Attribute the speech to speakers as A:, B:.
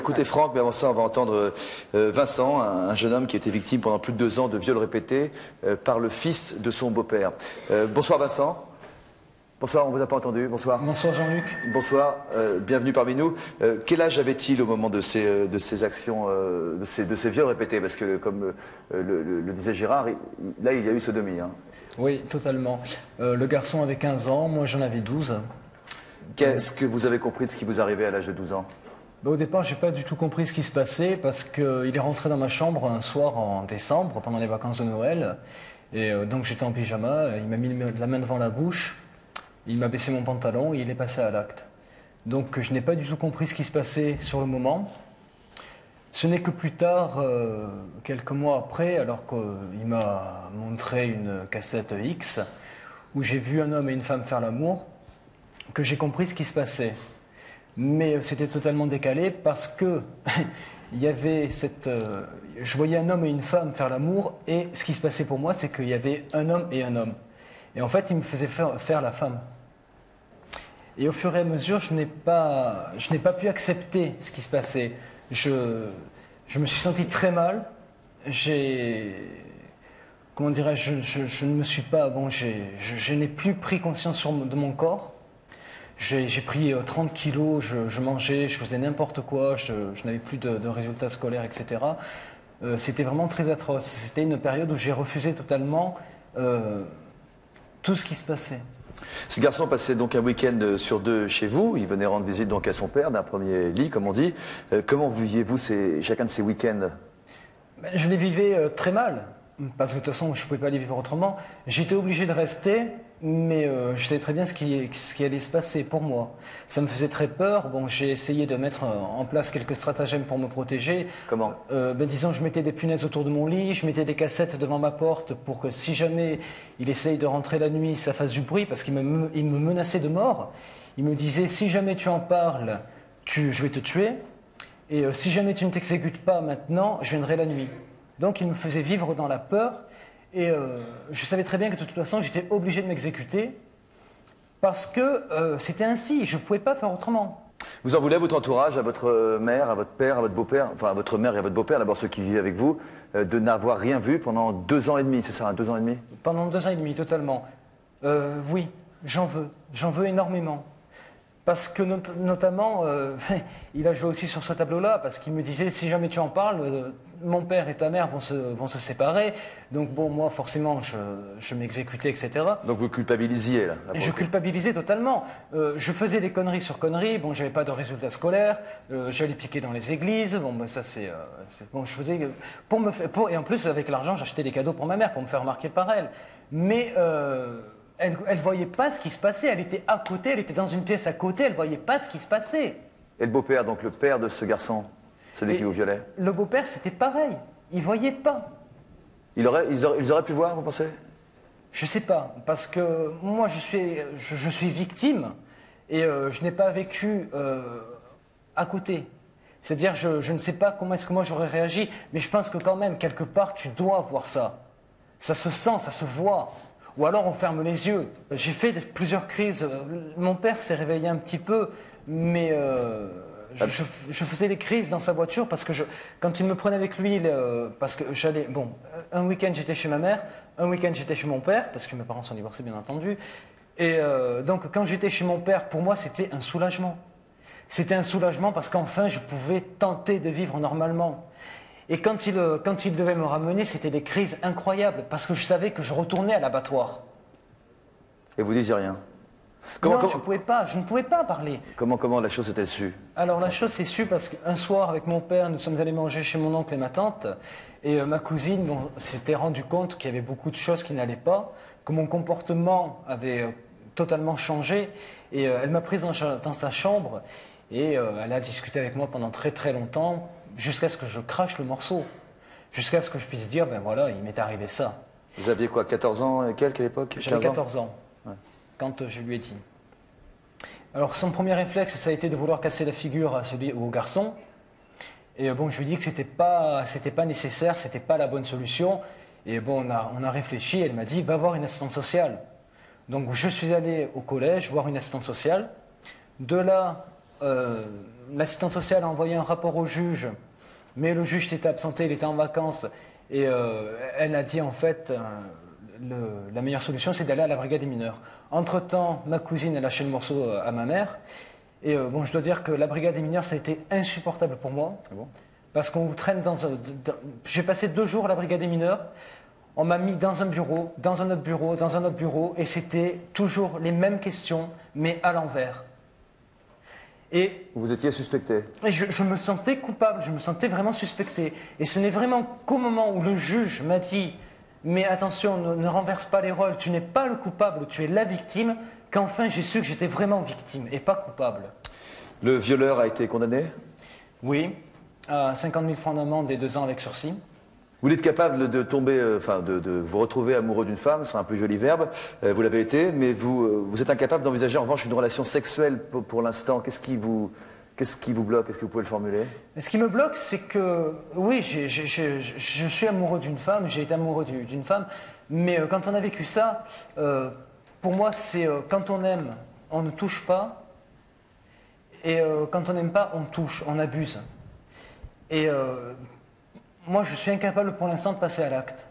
A: Écoutez Franck, mais avant ça on va entendre Vincent, un jeune homme qui a été victime pendant plus de 2 ans de viols répétés par le fils de son beau-père. Bonsoir Vincent. Bonsoir, on ne vous a pas entendu. Bonsoir.
B: Bonsoir Jean-Luc.
A: Bonsoir, bienvenue parmi nous. Quel âge avait-il au moment de ces actions, de ces viols répétés? Parce que comme le disait Gérard, là il y a eu sodomie. Hein.
B: Oui, totalement. Le garçon avait 15 ans, moi j'en avais 12.
A: Qu'est-ce que vous avez compris de ce qui vous arrivait à l'âge de 12 ans?
B: Au départ, je n'ai pas du tout compris ce qui se passait parce qu'il est rentré dans ma chambre un soir en décembre, pendant les vacances de Noël. Et donc j'étais en pyjama, il m'a mis la main devant la bouche, il m'a baissé mon pantalon et il est passé à l'acte. Donc je n'ai pas du tout compris ce qui se passait sur le moment. Ce n'est que plus tard, quelques mois après, alors qu'il m'a montré une cassette X, où j'ai vu un homme et une femme faire l'amour, que j'ai compris ce qui se passait. Mais c'était totalement décalé parce que il y avait je voyais un homme et une femme faire l'amour et ce qui se passait pour moi, c'est qu'il y avait un homme et un homme. Et en fait, il me faisait faire la femme. Et au fur et à mesure, je n'ai pas pu accepter ce qui se passait. Je me suis senti très mal. Comment dirais-je, je ne me suis pas... Bon, je n'ai plus pris conscience de mon corps. J'ai pris 30 kilos, je mangeais, je faisais n'importe quoi, je n'avais plus de résultats scolaires, etc. C'était vraiment très atroce. C'était une période où j'ai refusé totalement tout ce qui se passait.
A: Ce garçon passait donc un week-end sur 2 chez vous. Il venait rendre visite donc à son père d'un premier lit, comme on dit. Comment viviez-vous chacun de ces week-ends?
B: Je les vivais très mal. Parce que de toute façon, je ne pouvais pas les vivre autrement. J'étais obligé de rester, mais je savais très bien ce qui allait se passer pour moi. Ça me faisait très peur. Bon, j'ai essayé de mettre en place quelques stratagèmes pour me protéger.
A: Comment?
B: Disons, je mettais des punaises autour de mon lit, je mettais des cassettes devant ma porte pour que si jamais il essaye de rentrer la nuit, ça fasse du bruit, parce qu'il me menaçait de mort. Il me disait, si jamais tu en parles, je vais te tuer. Et si jamais tu ne t'exécutes pas maintenant, je viendrai la nuit. Donc il me faisait vivre dans la peur et je savais très bien que de toute façon j'étais obligé de m'exécuter parce que c'était ainsi, je ne pouvais pas faire autrement.
A: Vous en voulez à votre entourage, à votre mère, à votre père, à votre beau-père, enfin à votre mère et à votre beau-père, d'abord ceux qui vivaient avec vous, de n'avoir rien vu pendant 2 ans et demi, c'est ça, 2 ans et demi?
B: Pendant 2 ans et demi, totalement. Oui, j'en veux énormément. Parce que notamment, il a joué aussi sur ce tableau-là, parce qu'il me disait, si jamais tu en parles, mon père et ta mère vont se séparer. Donc bon, moi forcément, je m'exécutais, etc.
A: Donc vous culpabilisiez là?
B: Je culpabilisais totalement. Je faisais des conneries sur conneries. Bon, j'avais pas de résultats scolaires. J'allais piquer dans les églises. Bon, ben ça c'est bon. Je faisais et en plus avec l'argent, j'achetais des cadeaux pour ma mère pour me faire remarquer par elle. Mais elle ne voyait pas ce qui se passait. Elle était à côté, elle était dans une pièce à côté, elle ne voyait pas ce qui se passait.
A: Et le beau-père, donc le père de ce garçon, celui qui vous violait?
B: Le beau-père, c'était pareil. Il ne voyait pas.
A: Ils auraient pu voir, vous pensez?
B: Je ne sais pas, parce que moi, je suis victime et je n'ai pas vécu à côté. C'est-à-dire, je ne sais pas comment est-ce que moi j'aurais réagi, mais je pense que quand même, quelque part, tu dois voir ça. Ça se sent, ça se voit. Ou alors on ferme les yeux. J'ai fait plusieurs crises. Mon père s'est réveillé un petit peu, mais je faisais les crises dans sa voiture parce que quand il me prenait avec lui, parce que j'allais... Bon, un week-end j'étais chez ma mère, un week-end j'étais chez mon père, parce que mes parents sont divorcés bien entendu. Et donc quand j'étais chez mon père, pour moi c'était un soulagement. C'était un soulagement parce qu'enfin je pouvais tenter de vivre normalement. Et quand il devait me ramener, c'était des crises incroyables, parce que je savais que je retournais à l'abattoir.
A: Et vous disiez rien?
B: Je ne pouvais pas parler.
A: Comment la chose s'est-elle sue?
B: Alors la chose s'est sue parce qu'un soir, avec mon père, nous sommes allés manger chez mon oncle et ma tante, et ma cousine s'était rendu compte qu'il y avait beaucoup de choses qui n'allaient pas, que mon comportement avait totalement changé, et elle m'a prise dans sa chambre, et elle a discuté avec moi pendant très très longtemps, jusqu'à ce que je crache le morceau, jusqu'à ce que je puisse dire, ben voilà, il m'est arrivé ça.
A: Vous aviez quoi, 14 ans et quelques à l'époque?
B: J'avais 14 ans, ouais, quand je lui ai dit. Alors son premier réflexe, ça a été de vouloir casser la figure au garçon. Et bon, je lui ai dit que c'était pas nécessaire, c'était pas la bonne solution. Et bon, on a réfléchi, elle m'a dit, va voir une assistante sociale. Donc je suis allé au collège voir une assistante sociale. De là, l'assistante sociale a envoyé un rapport au juge, mais le juge s'était absenté, il était en vacances, et elle a dit en fait, la meilleure solution c'est d'aller à la brigade des mineurs. Entre-temps, ma cousine a lâché le morceau à ma mère, et bon, je dois dire que la brigade des mineurs ça a été insupportable pour moi, parce qu'on vous traîne j'ai passé 2 jours à la brigade des mineurs. On m'a mis dans un bureau, dans un autre bureau, dans un autre bureau, et c'était toujours les mêmes questions, mais à l'envers. Et
A: Vous étiez suspecté?
B: je me sentais coupable, je me sentais vraiment suspecté. Et ce n'est vraiment qu'au moment où le juge m'a dit « Mais attention, ne renverse pas les rôles, tu n'es pas le coupable, tu es la victime », qu'enfin j'ai su que j'étais vraiment victime et pas coupable.
A: Le violeur a été condamné?
B: Oui, à 50 000 francs d'amende et 2 ans avec sursis.
A: Vous êtes capable de tomber, de vous retrouver amoureux d'une femme, c'est un peu joli verbe, vous l'avez été, mais vous êtes incapable d'envisager en revanche une relation sexuelle pour l'instant. Qu'est-ce qui vous bloque? Est-ce que vous pouvez le formuler?
B: Ce qui me bloque, c'est que, oui, je suis amoureux d'une femme, j'ai été amoureux d'une femme, mais quand on a vécu ça, pour moi, c'est quand on aime, on ne touche pas, et quand on n'aime pas, on touche, on abuse. Et moi, je suis incapable pour l'instant de passer à l'acte.